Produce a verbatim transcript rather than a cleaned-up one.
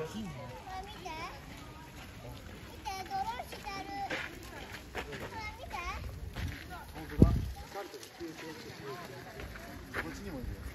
こっちにもいるよ。